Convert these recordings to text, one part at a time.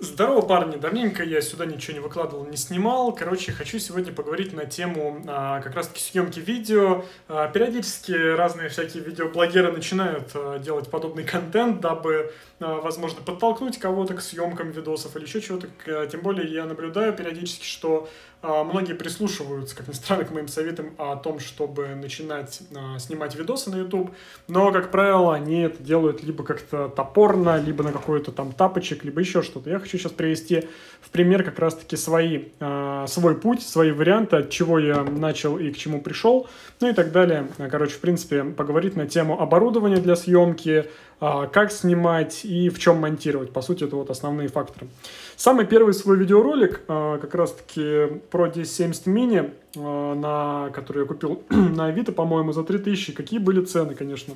Здорово, парни! Давненько я сюда ничего не выкладывал, не снимал. Короче, хочу сегодня поговорить на тему как раз-таки съемки видео. Периодически разные всякие видеоблогеры начинают делать подобный контент, дабы, возможно, подтолкнуть кого-то к съемкам видосов или еще чего-то. Тем более я наблюдаю периодически, что многие прислушиваются, как ни странно, к моим советам о том, чтобы начинать снимать видосы на YouTube. Но, как правило, они это делают либо как-то топорно, либо на какой-то там тапочек, либо еще что-то. Я хочу сейчас привести в пример как раз-таки свой путь, свои варианты, от чего я начал и к чему пришел, ну и так далее. Короче, в принципе, поговорить на тему оборудования для съемки, как снимать и в чем монтировать. По сути, это вот основные факторы. Самый первый свой видеоролик, как раз-таки про 1070 mini, который я купил на Авито, по-моему, за 3000. Какие были цены, конечно.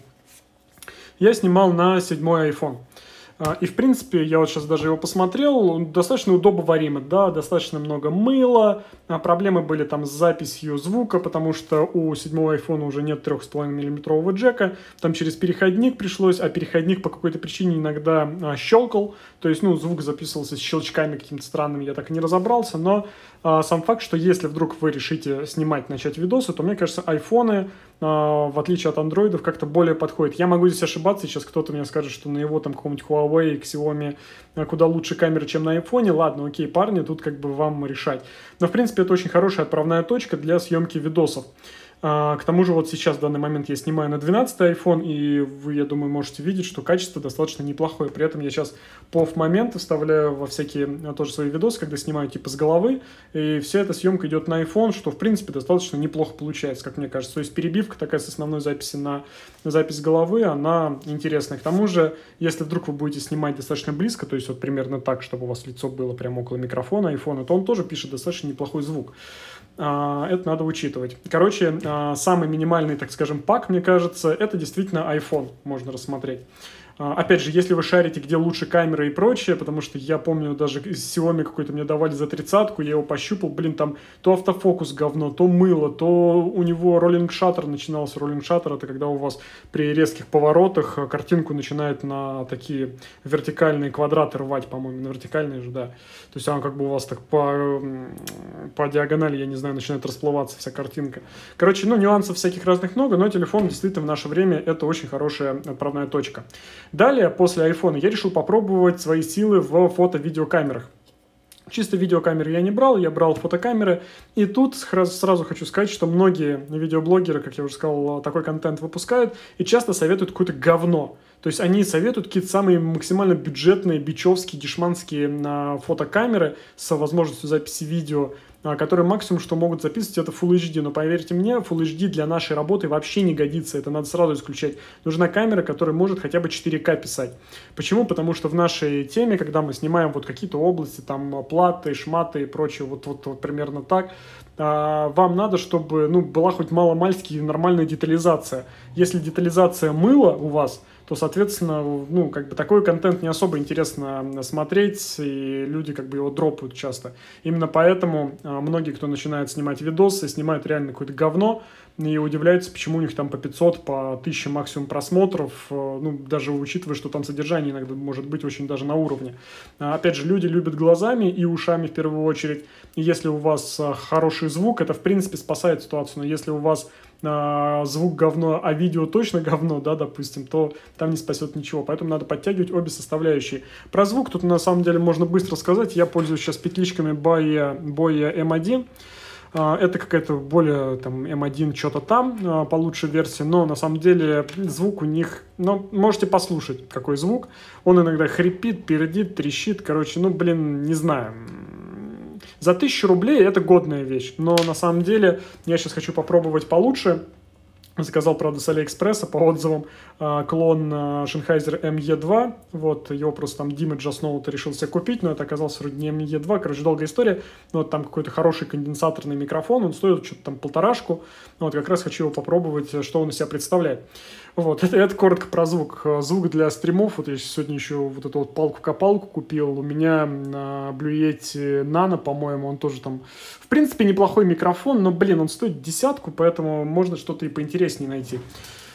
Я снимал на 7-й iPhone. И, в принципе, я вот сейчас даже его посмотрел, он достаточно удобоваримый, да, достаточно много мыла, проблемы были там с записью звука, потому что у 7-го iPhone уже нет 3,5 мм джека, там через переходник пришлось, а переходник по какой-то причине иногда щелкал, то есть, ну, звук записывался с щелчками какими-то странными, я так и не разобрался, но сам факт, что если вдруг вы решите начать видосы, то, мне кажется, айфоны, в отличие от андроидов, как-то более подходит. Я могу здесь ошибаться, сейчас кто-то мне скажет, что на его там каком-нибудь Huawei, Xiaomi куда лучше камеры, чем на iPhone. Ладно, окей, парни, тут как бы вам решать. Но, в принципе, это очень хорошая отправная точка для съемки видосов. К тому же вот сейчас в данный момент я снимаю на 12-й iPhone, и вы, я думаю, можете видеть, что качество достаточно неплохое. При этом я сейчас POV-моменты вставляю во всякие тоже свои видосы, когда снимаю типа с головы, и вся эта съемка идет на iPhone, что в принципе достаточно неплохо получается, как мне кажется. То есть перебивка такая с основной записи на запись головы, она интересная. К тому же, если вдруг вы будете снимать достаточно близко, то есть вот примерно так, чтобы у вас лицо было прямо около микрофона iPhone, то он тоже пишет достаточно неплохой звук. Это надо учитывать. Короче, самый минимальный, так скажем, пак, мне кажется, это действительно iPhone можно рассмотреть. Опять же, если вы шарите, где лучше камера и прочее, потому что я помню, даже из Xiaomi какой-то мне давали за 30-ку, я его пощупал, блин, там то автофокус говно, то мыло, то у него роллинг шаттер начинался. Роллинг шаттер — это когда у вас при резких поворотах картинку начинает на такие вертикальные квадраты рвать, по-моему, на вертикальные же, да. То есть она как бы у вас так по диагонали, я не знаю, начинает расплываться вся картинка. Короче, ну, нюансов всяких разных много, но телефон действительно в наше время это очень хорошая отправная точка. Далее, после iPhone, я решил попробовать свои силы в фото-видеокамерах. Чисто видеокамеры я не брал, я брал фотокамеры. И тут сразу хочу сказать, что многие видеоблогеры, как я уже сказал, такой контент выпускают и часто советуют какое-то говно. То есть они советуют какие-то самые максимально бюджетные, бичевские, дешманские фотокамеры с возможностью записи видео, которые максимум, что могут записывать, это Full HD. Но поверьте мне, Full HD для нашей работы вообще не годится. Это надо сразу исключать. Нужна камера, которая может хотя бы 4К писать. Почему? Потому что в нашей теме, когда мы снимаем вот какие-то области, там платы, шматы и прочее, вот примерно так, вам надо, чтобы была хоть маломальски нормальная детализация. Если детализация мыла у вас, то, соответственно, как бы такой контент не особо интересно смотреть, и люди как бы его дропают часто. Именно поэтому многие, кто начинает снимать видосы, снимают реально какое-то говно, и удивляются, почему у них там по 500, по 1000 максимум просмотров, даже учитывая, что там содержание иногда может быть очень даже на уровне. Опять же, люди любят глазами и ушами в первую очередь, и если у вас хороший звук, это в принципе спасает ситуацию, но если у вас звук говно, а видео точно говно, да, допустим, то там не спасет ничего, поэтому надо подтягивать обе составляющие. Про звук тут на самом деле можно быстро сказать, я пользуюсь сейчас петличками Boya M1, это какая-то более там M1 что-то там, получше версия, но на самом деле звук у них, можете послушать, какой звук, он иногда хрипит, пердит, трещит, короче, не знаю. За 1000 рублей это годная вещь, но на самом деле я сейчас хочу попробовать получше. Заказал, правда, с Алиэкспресса по отзывам клон Sennheiser ME2. Вот, его просто там Дима Джасноута решил себе купить, но это оказался вроде не ME2. Короче, долгая история. Вот там какой-то хороший конденсаторный микрофон, он стоит что-то там 1,5. Вот, как раз хочу его попробовать, что он из себя представляет. Вот, это коротко про звук. Звук для стримов. Вот я сегодня еще вот эту вот палку-копалку купил. У меня на Blue Yeti Nano, по-моему, он тоже там... В принципе, неплохой микрофон, но, блин, он стоит 10, поэтому можно что-то и поинтереснее найти.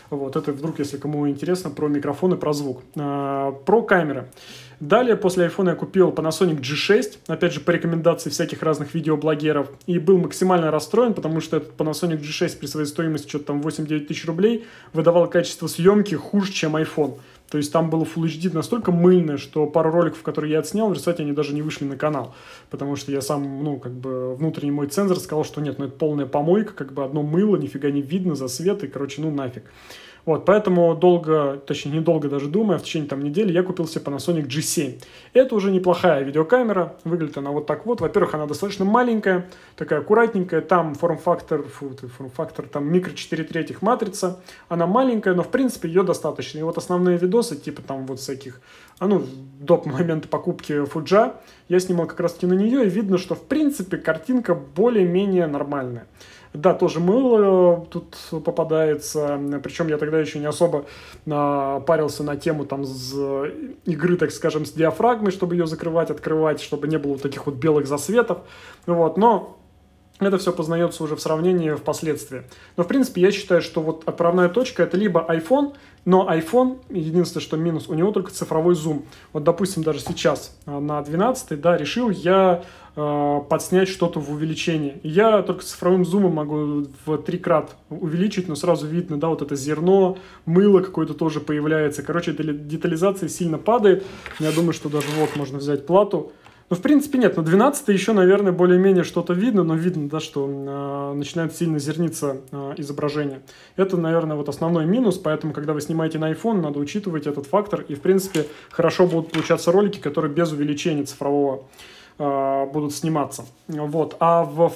Вот, это вдруг, если кому интересно, про микрофон и про звук. Про камеры. Далее, после iPhone я купил Panasonic G6, опять же, по рекомендации всяких разных видеоблогеров, и был максимально расстроен, потому что этот Panasonic G6 при своей стоимости что-то там 8-9 тысяч рублей выдавал качество съемки хуже, чем iPhone. То есть там было Full HD настолько мыльное, что пару роликов, которые я отснял, в результате они даже не вышли на канал. Потому что я сам, ну, как бы, внутренний мой цензор сказал, что нет, ну, это полная помойка, как бы одно мыло, нифига не видно, засвет, и, короче, ну, нафиг. Вот, поэтому долго, точнее, недолго даже думая, в течение там недели я купил себе Panasonic G7. Это уже неплохая видеокамера, выглядит она вот так вот. Во-первых, она достаточно маленькая, такая аккуратненькая, там форм-фактор, там микро 4/3 матрица. Она маленькая, но в принципе ее достаточно. И вот основные видосы, типа там вот всяких, до момента покупки Фуджа, я снимал как раз-таки на нее, и видно, что в принципе картинка более-менее нормальная. Да, тоже мыло тут попадается, причем я тогда еще не особо парился на тему там игры, так скажем, с диафрагмой, чтобы ее закрывать, открывать, чтобы не было вот таких вот белых засветов, вот, но это все познается уже в сравнении впоследствии. Но, в принципе, я считаю, что вот отправная точка – это либо iPhone, но iPhone, единственное, что минус, у него только цифровой зум. Вот, допустим, даже сейчас на 12-й, да, решил я подснять что-то в увеличении. Я только цифровым зумом могу в 3 крат увеличить, но сразу видно, да, вот это зерно, мыло какое-то тоже появляется. Короче, детализация сильно падает. Я думаю, что даже вот можно взять плату. Ну, в принципе, нет. На 12 еще, наверное, более-менее что-то видно, но видно, да, что начинает сильно зерниться изображение. Это, наверное, вот основной минус, поэтому, когда вы снимаете на iPhone, надо учитывать этот фактор, и, в принципе, хорошо будут получаться ролики, которые без увеличения цифрового будут сниматься. Вот. А в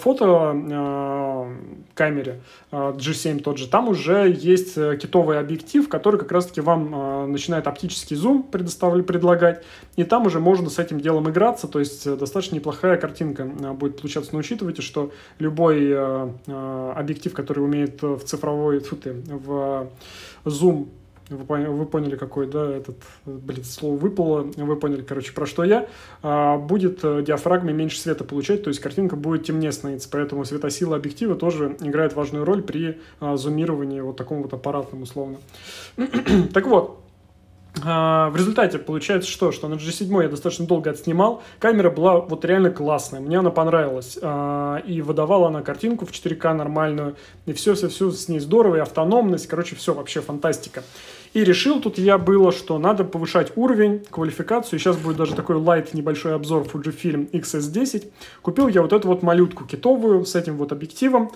фотокамере G7 тот же, там уже есть китовый объектив, который как раз-таки вам начинает оптический зум предлагать, и там уже можно с этим делом играться, то есть достаточно неплохая картинка будет получаться. Но учитывайте, что любой объектив, который умеет в цифровой, в зум, вы поняли, какой, да, слово выпало, вы поняли, короче, про что я, будет диафрагмой меньше света получать, то есть картинка будет темнее становиться, поэтому светосила объектива тоже играет важную роль при зумировании вот таком вот аппаратном условно. Так вот, в результате получается что на G7 я достаточно долго отснимал, камера была вот реально классная, мне она понравилась, и выдавала она картинку в 4К нормальную, и все с ней здорово, и автономность, короче, все вообще фантастика. И решил тут я было, что надо повышать уровень, квалификацию. Сейчас будет даже такой лайт небольшой обзор Fujifilm X-S10. Купил я вот эту вот малютку китовую с этим вот объективом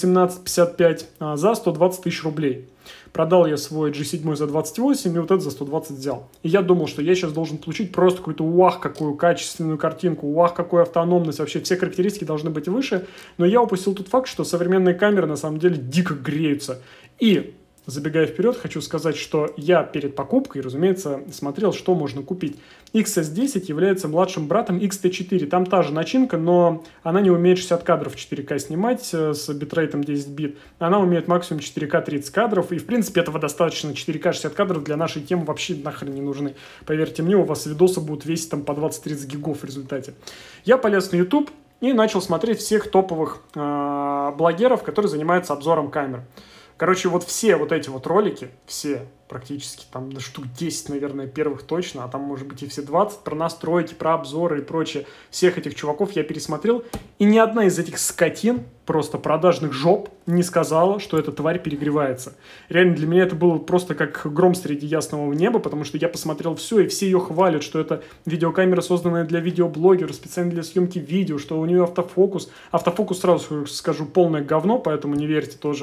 18-55 за 120 тысяч рублей. Продал я свой G7 за 28 и вот этот за 120 взял. И я думал, что я сейчас должен получить просто какую-то какую качественную картинку, какую автономность, вообще все характеристики должны быть выше. Но я упустил тот факт, что современные камеры на самом деле дико греются. И забегая вперед, хочу сказать, что я перед покупкой, разумеется, смотрел, что можно купить. XS10 является младшим братом XT4. Там та же начинка, но она не умеет 60 кадров в 4К снимать с битрейтом 10 бит. Она умеет максимум 4К 30 кадров. И, в принципе, этого достаточно. 4К 60 кадров для нашей темы вообще нахрен не нужны. Поверьте мне, у вас видосы будут весить там по 20-30 гигов в результате. Я полез на YouTube и начал смотреть всех топовых блогеров, которые занимаются обзором камер. Короче, вот все вот эти вот ролики, все практически, там штук 10, наверное, первых точно, а там, может быть, и все 20, про настройки, про обзоры и прочее, всех этих чуваков я пересмотрел, и ни одна из этих скотин, просто продажных жоп, не сказала, что эта тварь перегревается. Реально, для меня это было просто как гром среди ясного неба, потому что я посмотрел все, и все ее хвалят, что это видеокамера, созданная для видеоблогеров, специально для съемки видео, что у нее автофокус. Автофокус, сразу скажу, полное говно, поэтому не верьте тоже.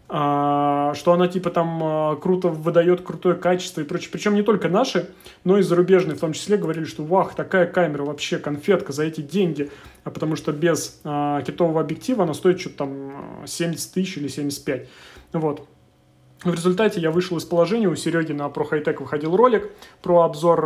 Что она типа там круто выдает крутое качество и прочее. Причем не только наши, но и зарубежные в том числе говорили, что такая камера вообще конфетка за эти деньги. Потому что без китового объектива она стоит что-то там 70 тысяч или 75. Вот. В результате я вышел из положения, у Сереги на Pro High Tech выходил ролик про обзор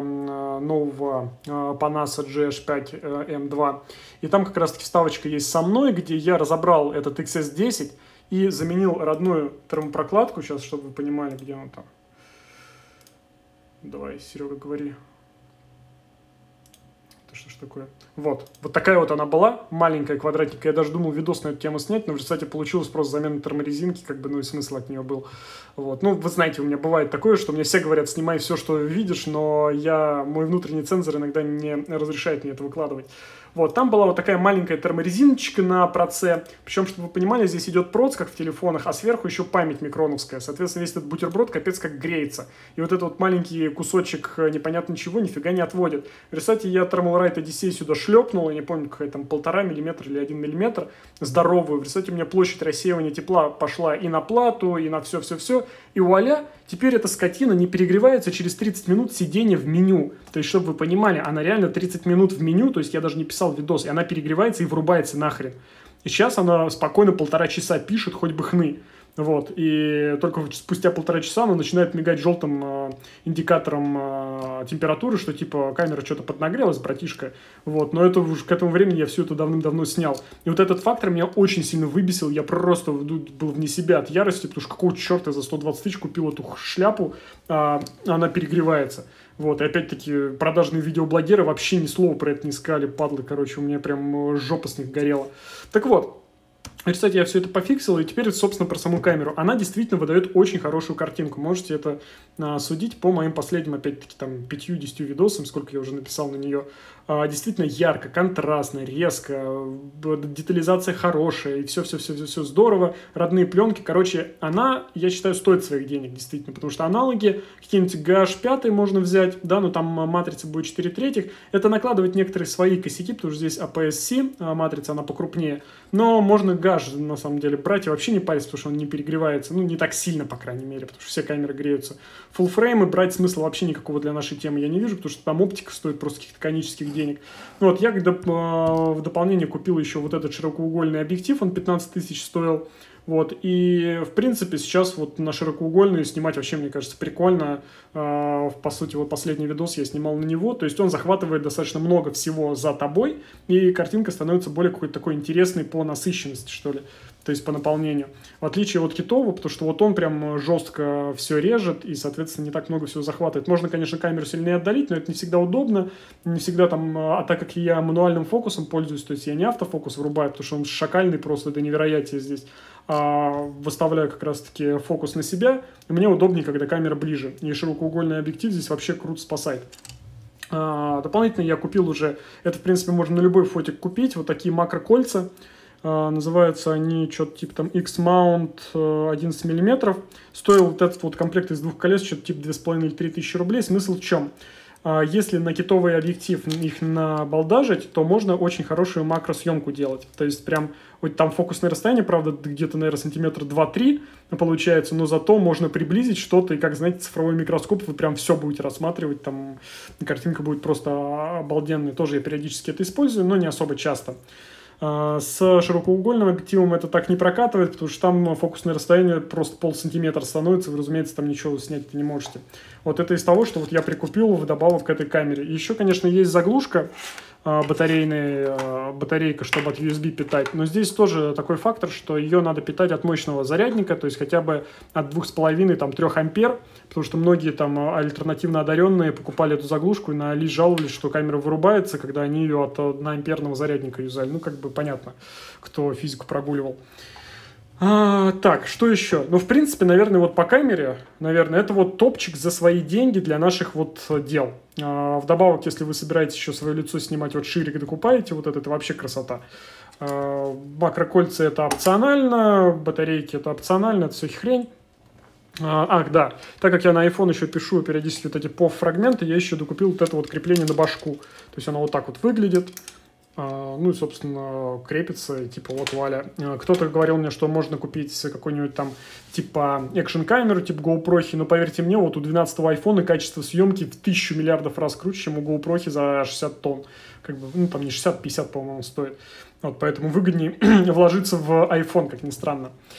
нового Panasonic GH5 M2. И там как раз таки вставочка есть со мной, где я разобрал этот XS10 и заменил родную термопрокладку, сейчас, чтобы вы понимали, где он там. Давай, Серега, говори. Это что ж такое? Вот такая вот она была, маленькая, квадратненькая. Я даже думал видос на эту тему снять, но в результате получилось просто замена терморезинки, как бы, ну и смысл от нее был. Вот. Ну, вы знаете, у меня бывает такое, что мне все говорят, снимай все, что видишь, но мой внутренний цензор иногда не разрешает мне это выкладывать. Вот, там была вот такая маленькая терморезиночка на проце, причем, чтобы вы понимали, здесь идет проц, как в телефонах, а сверху еще память микроновская, соответственно, весь этот бутерброд капец как греется. И вот этот вот маленький кусочек непонятно чего нифига не отводит. В результате я Thermalright Odyssey сюда шлепнул, я не помню, какая там 1,5 мм или 1 мм, здоровую. В результате у меня площадь рассеивания тепла пошла и на плату, и на все-все-все. И вуаля, теперь эта скотина не перегревается через 30 минут сидения в меню. То есть, чтобы вы понимали, она реально 30 минут в меню, то есть я даже не писал видос, и она перегревается и врубается нахрен. И сейчас она спокойно 1,5 часа пишет, хоть бы хны. Вот, и только спустя 1,5 часа она начинает мигать желтым индикатором температуры, что типа камера что-то поднагрелась, братишка. Вот, но это уж к этому времени я все это давным-давно снял. И вот этот фактор меня очень сильно выбесил, я просто был вне себя от ярости, потому что какого черта я за 120 тысяч купил эту шляпу, она перегревается. Вот, и опять-таки продажные видеоблогеры вообще ни слова про это не сказали, падлы, короче, у меня прям жопа с них горела. Так вот. Кстати, я все это пофиксил, и теперь, собственно, про саму камеру. Она действительно выдает очень хорошую картинку. Можете это судить по моим последним, опять-таки, там, 5-10 видосам, сколько я уже написал на нее. Действительно ярко, контрастно, резко, детализация хорошая, и все здорово. Родные пленки, короче, она, я считаю, стоит своих денег, действительно, потому что аналоги, какие-нибудь GH5 можно взять, да, но там матрица будет 4/3. Это накладывать некоторые свои косяки, потому что здесь APS-C матрица, она покрупнее. Но можно GH, на самом деле, брать и вообще не париться, потому что он не перегревается, ну, не так сильно, по крайней мере, потому что все камеры греются. Фуллфреймы брать смысла вообще никакого для нашей темы я не вижу, потому что там оптика стоит просто каких-то конических денег. Вот, я когда в дополнение купил еще вот этот широкоугольный объектив, он 15 тысяч стоил. Вот, и, в принципе, сейчас вот на широкоугольную снимать вообще, мне кажется, прикольно. По сути, вот последний видос я снимал на него, то есть он захватывает достаточно много всего за тобой, и картинка становится более какой-то такой интересной по насыщенности, что ли, то есть по наполнению. В отличие от китового, потому что вот он прям жестко все режет и, соответственно, не так много всего захватывает. Можно, конечно, камеру сильнее отдалить, но это не всегда удобно, не всегда там, а так как я мануальным фокусом пользуюсь, то есть я не автофокус врубаю, потому что он шакальный просто до невероятия здесь, выставляю как раз-таки фокус на себя, и мне удобнее, когда камера ближе. И широкоугольный объектив здесь вообще круто спасает. Дополнительно я купил уже, это в принципе можно на любой фотик купить, вот такие макрокольца. Называются они что-то типа там X-Mount 11 мм. Стоил вот этот вот комплект из двух колес что-то типа 2,5 или 3 тысячи рублей. Смысл в чем? Если на китовый объектив их набалдажить, то можно очень хорошую макросъемку делать. То есть прям вот там фокусное расстояние, правда, где-то, наверное, сантиметра 2-3 получается, но зато можно приблизить что-то, и, как знаете, цифровой микроскоп, вы прям все будете рассматривать, там картинка будет просто обалденная. Тоже я периодически это использую, но не особо часто. С широкоугольным объективом это так не прокатывает, потому что там фокусное расстояние просто полсантиметра становится, вы, разумеется, там ничего снять не можете. Вот это из того, что вот я прикупил вдобавок к этой камере. Еще, конечно, есть заглушка батарейка, чтобы от USB питать, но здесь тоже такой фактор, что ее надо питать от мощного зарядника, то есть хотя бы от 2,5-3 ампер, потому что многие там альтернативно одаренные покупали эту заглушку и на Али жаловались, что камера вырубается, когда они ее от 1-амперного зарядника юзали. Ну, как бы понятно, кто физику прогуливал. Так, что еще? Ну, в принципе, наверное, вот по камере, наверное, это вот топчик за свои деньги для наших вот дел. Вдобавок, если вы собираетесь еще свое лицо снимать вот шире, докупаете, вот это вообще красота. Макрокольца это опционально, батарейки это опционально, это все хрень. Ах, да, так как я на iPhone еще пишу периодически вот эти POV-фрагменты, я еще докупил вот это вот крепление на башку. То есть оно вот так вот выглядит. Ну и, собственно, крепится, типа вот вуаля. Кто-то говорил мне, что можно купить какой-нибудь там типа экшн-камеру, типа GoPro, но поверьте мне, вот у 12-го айфона качество съемки в 1000 миллиардов раз круче, чем у GoPro за 60 тонн. Как бы, ну там не 60, 50, по-моему, стоит. Вот, поэтому выгоднее вложиться в iPhone, как ни странно.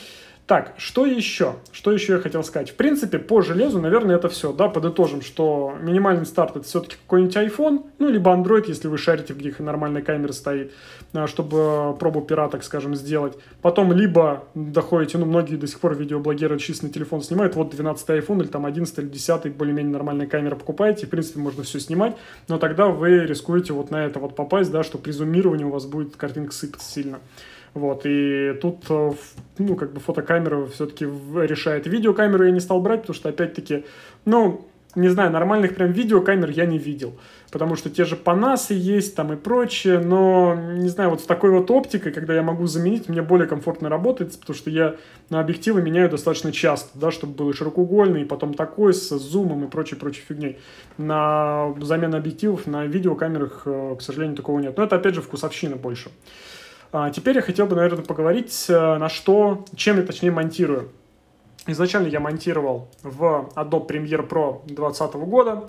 Так, что еще? Что еще я хотел сказать? В принципе, по железу, наверное, это все. Да, подытожим, что минимальный старт — это все-таки какой-нибудь iPhone, ну, либо Android, если вы шарите, где нормальная камера стоит, чтобы пробу пера, так скажем, сделать. Потом либо доходите, ну, многие до сих пор видеоблогеры чисто на телефон снимают, вот 12-й iPhone или там 11 или 10 более-менее нормальная камера покупаете, в принципе, можно все снимать, но тогда вы рискуете вот на это вот попасть, да, что при зумировании у вас будет картинка сыпаться сильно. Вот, и тут, ну, как бы фотокамера все-таки решает. Видеокамеру я не стал брать, потому что, опять-таки, ну, не знаю, нормальных прям видеокамер я не видел. Потому что те же Панасы есть там и прочее, но, не знаю, вот с такой вот оптикой, когда я могу заменить, мне более комфортно работать, потому что я на объективы меняю достаточно часто, да, чтобы был и широкоугольный, и потом такой с зумом и прочей фигней. На замену объективов на видеокамерах, к сожалению, такого нет. Но это, опять же, вкусовщина больше. Теперь я хотел бы, наверное, поговорить, чем я, точнее, монтирую. Изначально я монтировал в Adobe Premiere Pro 2020 года,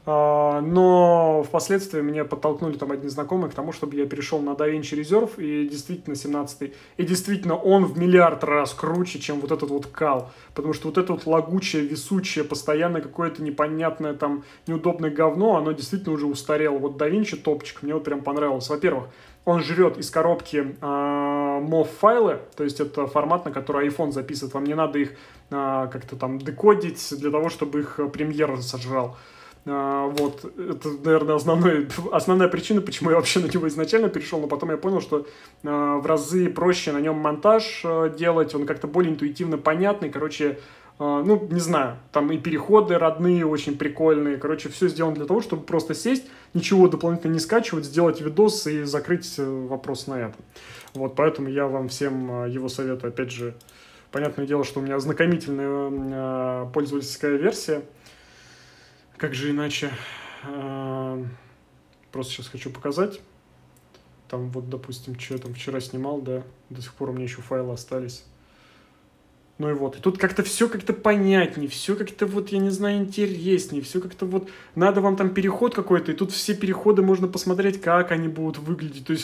но впоследствии меня подтолкнули там одни знакомые к тому, чтобы я перешел на DaVinci Resolve, и действительно 17-й. И действительно он в миллиард раз круче, чем вот этот вот Cal, потому что вот это вот лагучее, висучее, постоянно какое-то непонятное там неудобное говно, оно действительно уже устарело. Вот DaVinci топчик, мне вот прям понравилось. Во-первых, он жрет из коробки MOV-файлы, то есть это формат, на который iPhone записывает. Вам не надо их как-то там декодить для того, чтобы их Premiere сожрал. Вот, это, наверное, основная причина, почему я вообще на него изначально перешел, но потом я понял, что в разы проще на нем монтаж делать, он как-то более интуитивно понятный, короче, ну, не знаю, там и переходы родные очень прикольные, короче, все сделано для того, чтобы просто сесть, ничего дополнительно не скачивать, сделать видос и закрыть вопрос на этом. Вот, поэтому я вам всем его советую, опять же, понятное дело, что у меня ознакомительная пользовательская версия, как же иначе, просто сейчас хочу показать, там вот, допустим, что я там вчера снимал, да, до сих пор у меня еще файлы остались. Ну и вот, и тут как-то все как-то понятнее, все как-то вот, я не знаю, интереснее, все как-то вот, надо вам там переход какой-то, и тут все переходы можно посмотреть, как они будут выглядеть, то есть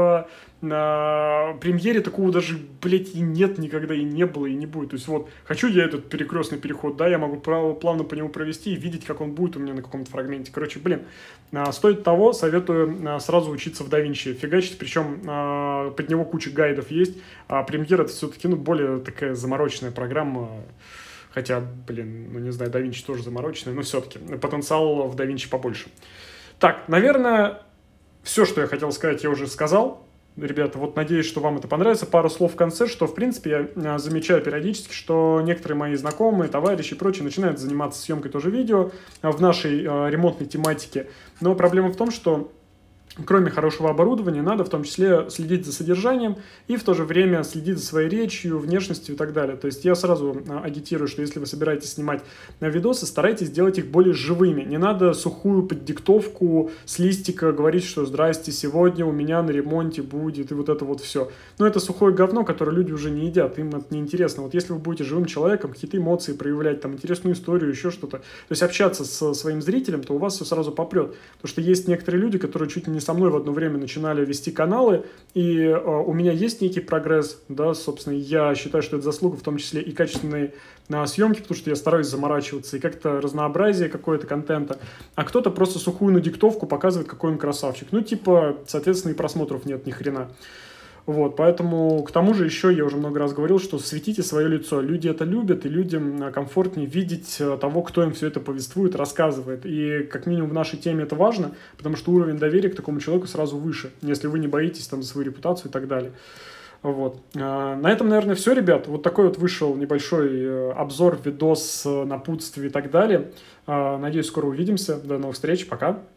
на премьере такого даже, блядь, и нет никогда, и не было, и не будет, то есть вот, хочу я этот перекрестный переход, да, я могу плавно по нему провести и видеть, как он будет у меня на каком-то фрагменте, короче, блин, стоит того, советую сразу учиться в DaVinci фигачить, причем под него куча гайдов есть, а премьер это все-таки, ну, более такая замороченная программа, хотя, блин, ну не знаю, DaVinci тоже замороченная, но все-таки потенциал в DaVinci побольше. Так, наверное, все, что я хотел сказать, я уже сказал. Ребята, вот надеюсь, что вам это понравится. Пару слов в конце, что, в принципе, я замечаю периодически, что некоторые мои знакомые, товарищи и прочие начинают заниматься съемкой тоже видео в нашей ремонтной тематике. Но проблема в том, что кроме хорошего оборудования, надо в том числе следить за содержанием и в то же время следить за своей речью, внешностью и так далее. То есть я сразу агитирую, что если вы собираетесь снимать видосы, старайтесь делать их более живыми. Не надо сухую поддиктовку с листика говорить, что «здрасте, сегодня у меня на ремонте будет» и вот это вот все. Но это сухое говно, которое люди уже не едят, им это неинтересно. Вот если вы будете живым человеком, какие-то эмоции проявлять, там, интересную историю, еще что-то, то есть общаться со своим зрителем, то у вас все сразу попрет. Потому что есть некоторые люди, которые чуть ли не со мной в одно время начинали вести каналы, и у меня есть некий прогресс, да, собственно, я считаю, что это заслуга в том числе и качественной съемки, потому что я стараюсь заморачиваться, и как-то разнообразие какое-то контента, а кто-то просто сухую на диктовку показывает, какой он красавчик. Ну, типа, соответственно, и просмотров нет ни хрена. Вот, поэтому, к тому же, еще я уже много раз говорил, что светите свое лицо. Люди это любят, и людям комфортнее видеть того, кто им все это повествует, рассказывает. И, как минимум, в нашей теме это важно, потому что уровень доверия к такому человеку сразу выше, если вы не боитесь там за свою репутацию и так далее. Вот. На этом, наверное, все, ребят. Вот такой вот вышел небольшой обзор, видос, напутствие и так далее. Надеюсь, скоро увидимся. До новых встреч. Пока.